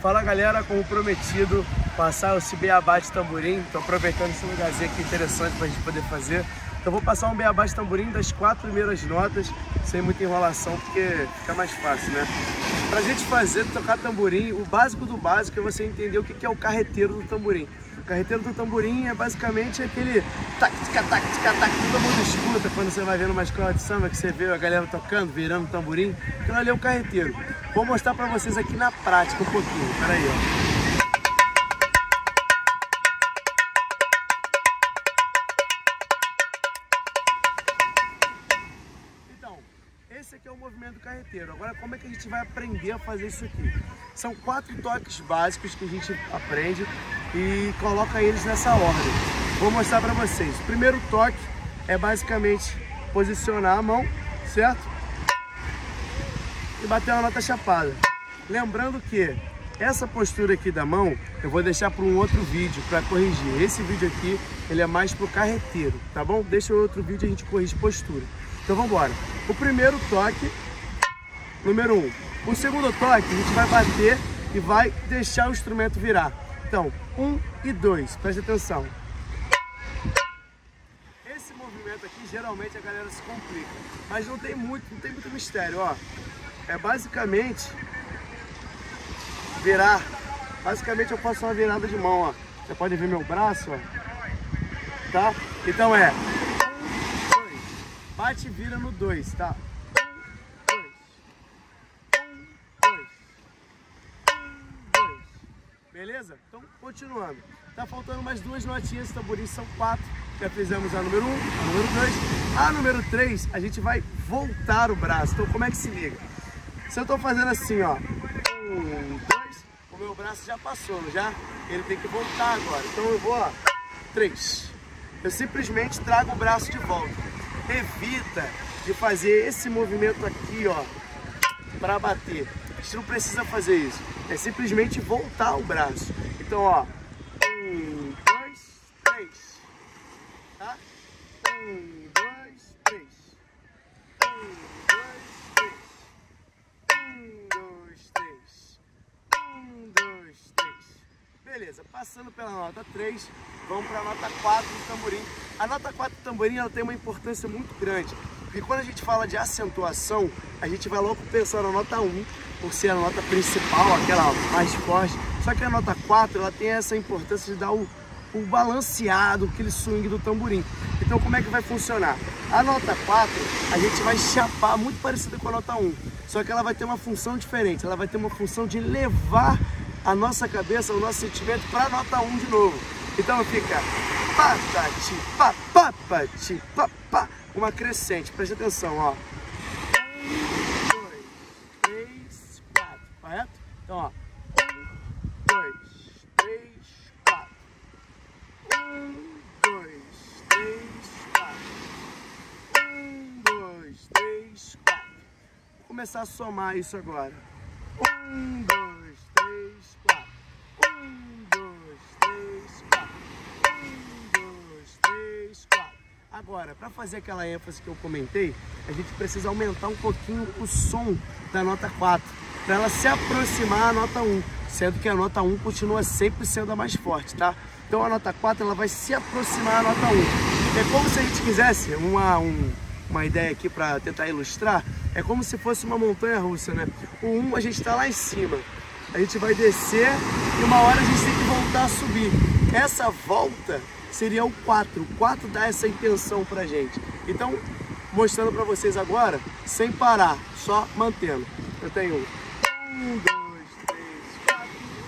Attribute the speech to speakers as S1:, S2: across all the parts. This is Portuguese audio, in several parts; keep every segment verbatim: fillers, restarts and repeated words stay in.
S1: Fala galera, como prometido, passar esse beabá de tamborim. Tô aproveitando esse lugarzinho aqui interessante pra gente poder fazer. Então vou passar um beabá de tamborim das quatro primeiras notas, sem muita enrolação, porque fica mais fácil, né? Pra gente fazer, tocar tamborim, o básico do básico é você entender o que é o carreteiro do tamborim. O carreteiro do tamborim é basicamente aquele tac, tac, tac, tac, tac, todo mundo escuta quando você vai vendo uma escola de samba, que você vê a galera tocando, virando tamborim. Aquilo ali é o carreteiro. Vou mostrar pra vocês aqui na prática um pouquinho. Pera aí, ó. Esse aqui é o movimento do carreteiro. Agora, como é que a gente vai aprender a fazer isso aqui? São quatro toques básicos que a gente aprende e coloca eles nessa ordem. Vou mostrar para vocês. O primeiro toque é basicamente posicionar a mão, certo? E bater uma nota chapada. Lembrando que essa postura aqui da mão eu vou deixar para um outro vídeo para corrigir. Esse vídeo aqui ele é mais pro carreteiro, tá bom? Deixa o outro vídeo e a gente corrige postura. Então vamos embora. O primeiro toque, número um. O segundo toque, a gente vai bater e vai deixar o instrumento virar. Então, um e dois, preste atenção. Esse movimento aqui, geralmente a galera se complica, mas não tem muito, não tem muito mistério, ó. É basicamente virar. Basicamente eu faço uma virada de mão, ó. Você pode ver meu braço, ó. Tá? Então é... bate e vira no dois, tá? Um, dois. Um, dois. Um, dois. Beleza? Então, continuando. Tá faltando mais duas notinhas de tamborim, são quatro. Já fizemos a número um, a número dois. A número três, a gente vai voltar o braço. Então, como é que se liga? Se eu tô fazendo assim, ó. Um, dois. O meu braço já passou, não já? Ele tem que voltar agora. Então, eu vou, ó. Três. Eu simplesmente trago o braço de volta. Evita de fazer esse movimento aqui, ó, para bater. A gente não precisa fazer isso. É simplesmente voltar o braço. Então, ó, um, dois, três, tá? Um, dois, três. Um, dois, três. Um, dois, três. Um, dois, três. Beleza, passando pela nota três, vamos para a nota quatro do tamborim. A nota quatro do tamborim ela tem uma importância muito grande, porque quando a gente fala de acentuação, a gente vai logo pensar na nota um, por ser a nota principal, aquela mais forte. Só que a nota quatro ela tem essa importância de dar o, o balanceado, aquele swing do tamborim. Então como é que vai funcionar? A nota quatro a gente vai chapar muito parecida com a nota um, só que ela vai ter uma função diferente, ela vai ter uma função de levar a nossa cabeça, o nosso sentimento para a nota um de novo. Então fica patati, pa, papati, pa, pa, uma crescente, preste atenção, ó. Um, dois, três, quatro, correto? Então, ó. Um, dois, três, quatro. Um, dois, três, quatro. Um, dois, três, quatro. Vou começar a somar isso agora. Um, dois, três, quatro. Um, dois, três, quatro. Agora, para fazer aquela ênfase que eu comentei, a gente precisa aumentar um pouquinho o som da nota quatro, para ela se aproximar à nota um, sendo que a nota um continua sempre sendo a mais forte, tá? Então a nota quatro ela vai se aproximar à nota um. É como se a gente quisesse uma, um, uma ideia aqui para tentar ilustrar, é como se fosse uma montanha russa, né? O um a gente está lá em cima, a gente vai descer e uma hora a gente tem que voltar a subir. Essa volta seria o quatro. O quatro dá essa intenção pra gente. Então, mostrando pra vocês agora, sem parar, só mantendo. Eu tenho um, dois, três, quatro.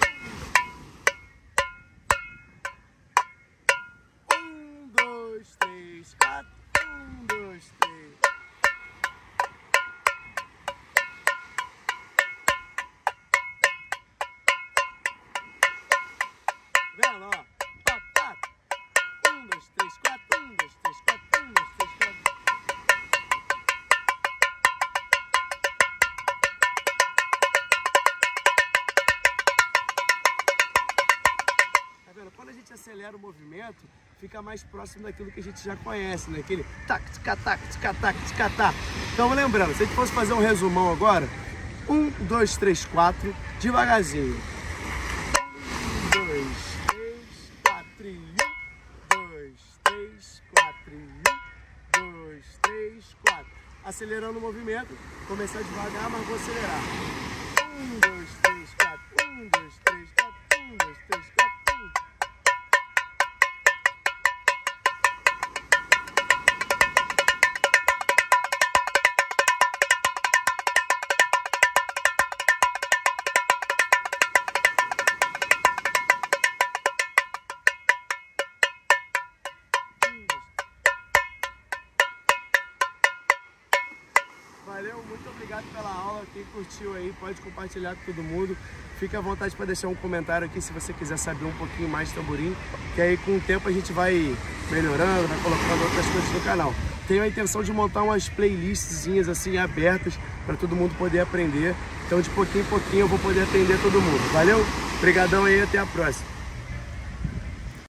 S1: Um, dois, três, quatro. Um, dois, três. Vendo, ó? Um, dois, três, quatro, um, dois, três, quatro, um, dois, três, quatro. Tá vendo? Quando a gente acelera o movimento, fica mais próximo daquilo que a gente já conhece, né? Aquele tac, tica, tac, tica, tac, tica, tac. Então, lembrando, se a gente fosse fazer um resumão agora, um, dois, três, quatro, devagarzinho. acelerando o movimento, começar devagar, mas vou acelerar. Um, dois, três, quatro. Um, dois, três, quatro. Um, dois, três, quatro. Um. Valeu, muito obrigado pela aula. Quem curtiu aí pode compartilhar com todo mundo. Fique à vontade para deixar um comentário aqui se você quiser saber um pouquinho mais de tamborim, que aí com o tempo a gente vai melhorando, vai colocando outras coisas no canal. Tenho a intenção de montar umas playlistzinhas assim abertas para todo mundo poder aprender. Então de pouquinho em pouquinho eu vou poder atender todo mundo. Valeu? Obrigadão aí, até a próxima.